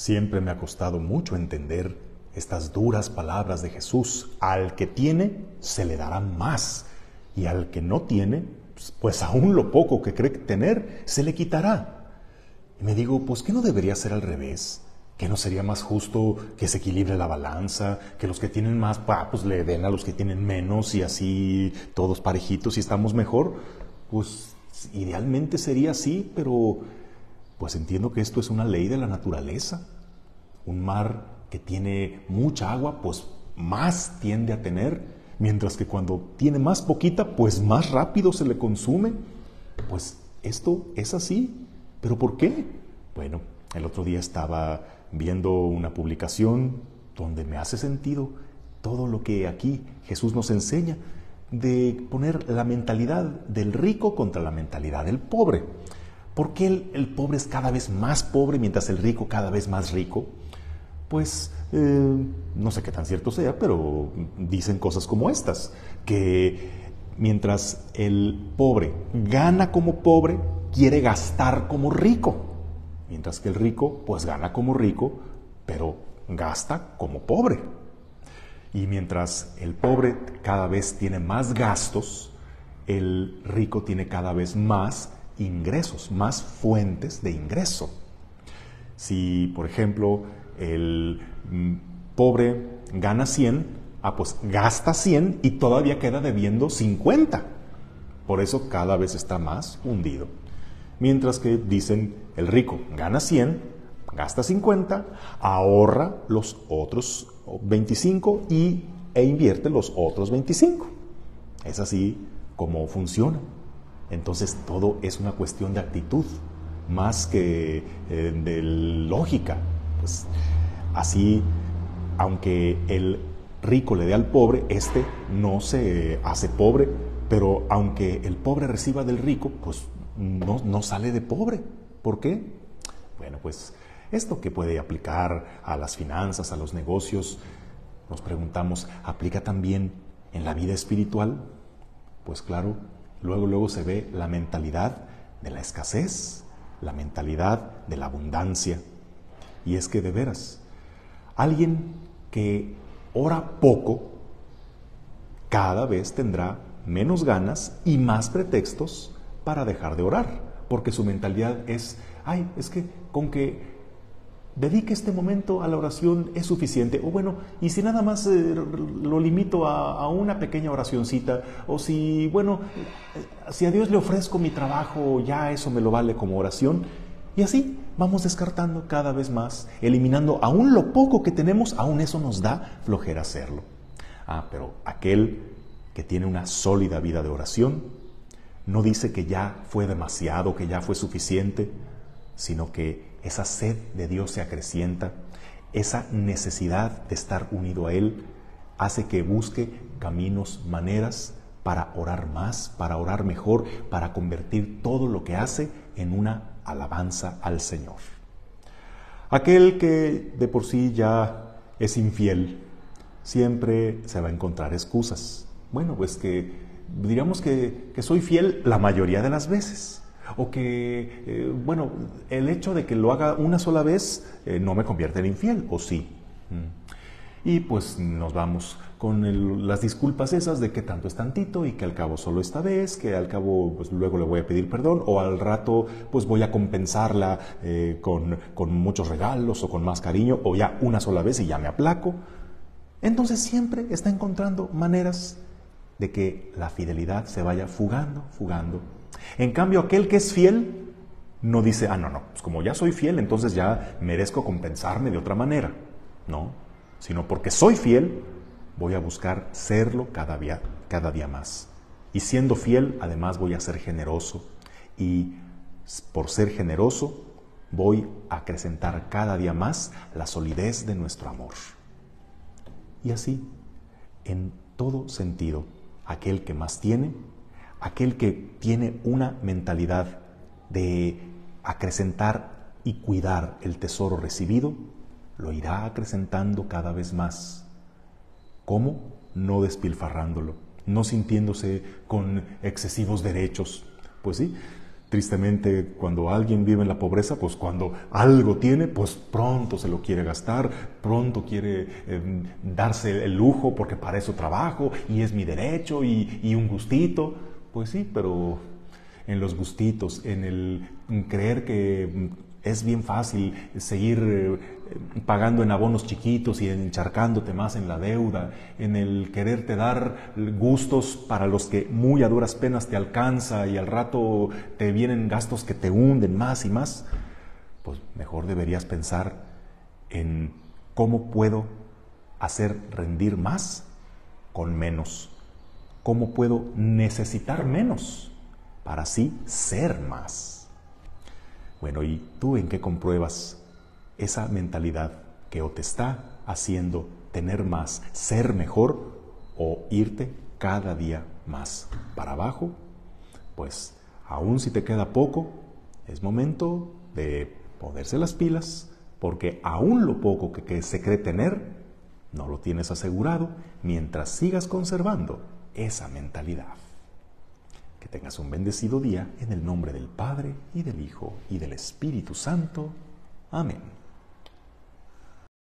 Siempre me ha costado mucho entender estas duras palabras de Jesús. Al que tiene, se le dará más. Y al que no tiene, pues aún lo poco que cree tener, se le quitará. Y me digo, pues ¿qué no debería ser al revés? ¿Que no sería más justo que se equilibre la balanza? Que los que tienen más, pues le den a los que tienen menos y así todos parejitos y estamos mejor. Pues idealmente sería así, pero pues entiendo que esto es una ley de la naturaleza. Un mar que tiene mucha agua, pues más tiende a tener, mientras que cuando tiene más poquita, pues más rápido se le consume. Pues esto es así. ¿Pero por qué? Bueno, el otro día estaba viendo una publicación donde me hace sentido todo lo que aquí Jesús nos enseña, de poner la mentalidad del rico contra la mentalidad del pobre. ¿Por qué el pobre es cada vez más pobre mientras el rico cada vez más rico? Pues no sé qué tan cierto sea, pero dicen cosas como estas, que mientras el pobre gana como pobre, quiere gastar como rico, mientras que el rico pues gana como rico, pero gasta como pobre. Y mientras el pobre cada vez tiene más gastos, el rico tiene cada vez más ingresos, más fuentes de ingreso. Si, por ejemplo, el pobre gana 100, pues gasta 100 y todavía queda debiendo 50. Por eso cada vez está más hundido. Mientras que dicen, el rico gana 100, gasta 50, ahorra los otros 25 e invierte los otros 25. Es así como funciona. Entonces todo es una cuestión de actitud, más que de lógica. Pues así, aunque el rico le dé al pobre, este no se hace pobre, pero aunque el pobre reciba del rico, pues no sale de pobre. ¿Por qué? Bueno, pues esto que puede aplicar a las finanzas, a los negocios, nos preguntamos, ¿aplica también en la vida espiritual? Pues claro, luego se ve la mentalidad de la escasez, la mentalidad de la abundancia. Y es que de veras, alguien que ora poco, cada vez tendrá menos ganas y más pretextos para dejar de orar, porque su mentalidad es, es que con que dedique este momento a la oración es suficiente, o bueno, y si nada más lo limito a una pequeña oracioncita, o si, bueno, si a Dios le ofrezco mi trabajo, ya eso me lo vale como oración, y así vamos descartando cada vez más, eliminando aún lo poco que tenemos, aún eso nos da flojera hacerlo. Pero aquel que tiene una sólida vida de oración, no dice que ya fue demasiado, que ya fue suficiente, sino que esa sed de Dios se acrecienta, esa necesidad de estar unido a Él hace que busque caminos, maneras para orar más, para orar mejor, para convertir todo lo que hace en una alabanza al Señor. Aquel que de por sí ya es infiel, siempre se va a encontrar excusas. Bueno, pues que diríamos que soy fiel la mayoría de las veces. O que, bueno, el hecho de que lo haga una sola vez no me convierte en infiel, ¿o sí? Y pues nos vamos con las disculpas esas de que tanto es tantito y que al cabo solo esta vez, que al cabo pues luego le voy a pedir perdón o al rato pues voy a compensarla con muchos regalos o con más cariño o ya una sola vez y ya me aplaco. Entonces siempre está encontrando maneras de que la fidelidad se vaya fugando. En cambio, aquel que es fiel no dice, no, pues como ya soy fiel, entonces ya merezco compensarme de otra manera. No, sino porque soy fiel, voy a buscar serlo cada día más. Y siendo fiel, además voy a ser generoso. Y por ser generoso, voy a acrecentar cada día más la solidez de nuestro amor. Y así, en todo sentido, aquel que más tiene, aquel que tiene una mentalidad de acrecentar y cuidar el tesoro recibido, lo irá acrecentando cada vez más. ¿Cómo? No despilfarrándolo, no sintiéndose con excesivos derechos. Pues sí, Tristemente, cuando alguien vive en la pobreza, pues cuando algo tiene, pues pronto se lo quiere gastar, pronto quiere darse el lujo porque para eso trabajo y es mi derecho y un gustito. Pues sí, pero en los gustitos, en creer que es bien fácil seguir pagando en abonos chiquitos y encharcándote más en la deuda, en el quererte dar gustos para los que muy a duras penas te alcanza y al rato te vienen gastos que te hunden más y más, pues mejor deberías pensar en cómo puedo hacer rendir más con menos, cómo puedo necesitar menos para así ser más. Bueno, ¿y tú en qué compruebas esa mentalidad que o te está haciendo tener más, ser mejor o irte cada día más para abajo? Pues aún si te queda poco, es momento de ponerse las pilas, porque aún lo poco que se cree tener, no lo tienes asegurado mientras sigas conservando esa mentalidad. Que tengas un bendecido día en el nombre del Padre, y del Hijo, y del Espíritu Santo. Amén.